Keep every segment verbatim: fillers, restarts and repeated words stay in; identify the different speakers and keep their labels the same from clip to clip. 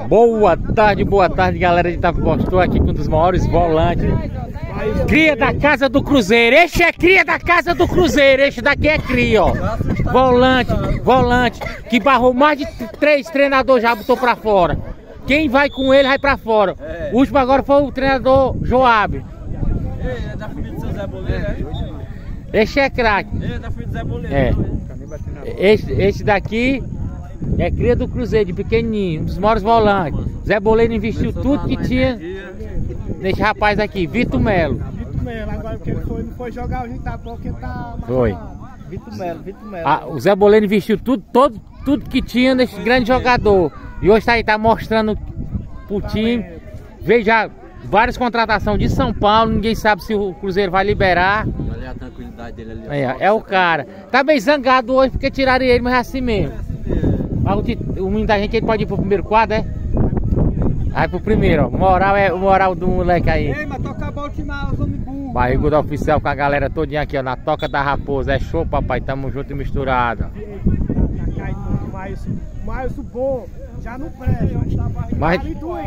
Speaker 1: Boa tarde, boa tarde, galera de Itapipoá. Estou aqui com um dos maiores volantes. Cria da Casa do Cruzeiro. Este é cria da Casa do Cruzeiro. Este daqui é cria, ó. Volante, volante. Que barrou mais de três treinadores, já botou pra fora. Quem vai com ele vai pra fora. O último agora foi o treinador Joab.
Speaker 2: É da família do seu Zé Boleiro, é?
Speaker 1: Este é craque.
Speaker 2: É da família do Zé Boleiro.
Speaker 1: É. Este, este daqui é cria do Cruzeiro, de pequenininho, um dos maiores volantes. Zé Boleiro investiu tudo que tinha nesse rapaz aqui, Vitor Melo.
Speaker 3: Vitor Melo, agora porque ele foi, não foi jogar o Itapipoá porque tá
Speaker 1: Foi.
Speaker 3: Vitor Melo, Vitor Melo.
Speaker 1: Ah, o Zé Boleiro investiu tudo, todo, tudo que tinha nesse grande jogador. E hoje tá aí, tá mostrando pro time. Veio já várias contratações de São Paulo, ninguém sabe se o Cruzeiro vai liberar.
Speaker 2: Olha a tranquilidade dele ali.
Speaker 1: É, é o cara. Tá bem zangado hoje porque tiraram ele, mas é assim mesmo. Mas o, o menino da gente, ele pode ir pro primeiro quadro, é? Vai pro primeiro, ó. Moral é o moral do moleque aí.
Speaker 3: Ei, mas toca a bola que nada, os homens burros.
Speaker 1: Barrigudo oficial com a galera todinha aqui, ó. Na Toca da Raposa. É show, papai. Tamo junto e misturado.
Speaker 3: Mas o bom já não presta.
Speaker 1: Mas...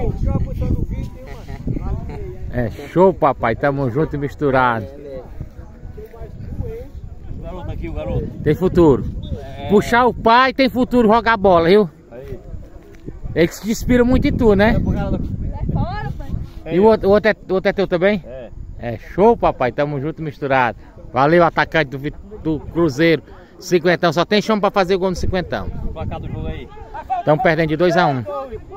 Speaker 1: É show, papai. Tamo junto e misturado.
Speaker 2: O garoto aqui, o garoto.
Speaker 1: Tem futuro. É. Puxar o pai tem futuro jogar bola, viu?
Speaker 2: Aí.
Speaker 1: Eles se inspiram muito em tu, né? E o outro, o, outro é, o outro é teu também?
Speaker 2: É.
Speaker 1: É show, papai. Tamo junto e misturado. Valeu, atacante do, do Cruzeiro. Cinquentão. Só tem chão pra fazer gol no cinquentão.
Speaker 2: O placar do jogo aí.
Speaker 1: Estamos perdendo de dois a um.